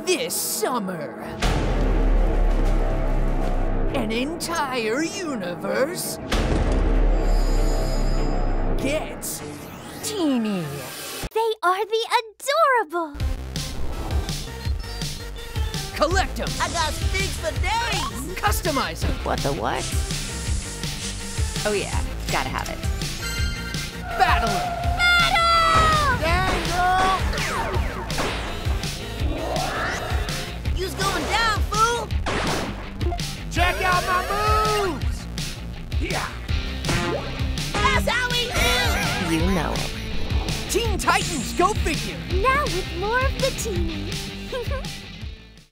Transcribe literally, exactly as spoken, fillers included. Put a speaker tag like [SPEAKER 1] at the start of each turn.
[SPEAKER 1] This summer, an entire universe gets teeny.
[SPEAKER 2] They are the adorable.
[SPEAKER 1] Collect them.
[SPEAKER 3] I got sticks for days.
[SPEAKER 1] Customize them.
[SPEAKER 4] What the what? Oh yeah, gotta have it.
[SPEAKER 1] Battle them.
[SPEAKER 3] You's going down, fool!
[SPEAKER 1] Check out my moves! Yeah.
[SPEAKER 3] That's how we do!
[SPEAKER 4] You know it.
[SPEAKER 1] Teen Titans, go figure!
[SPEAKER 2] Now with more of the teeny.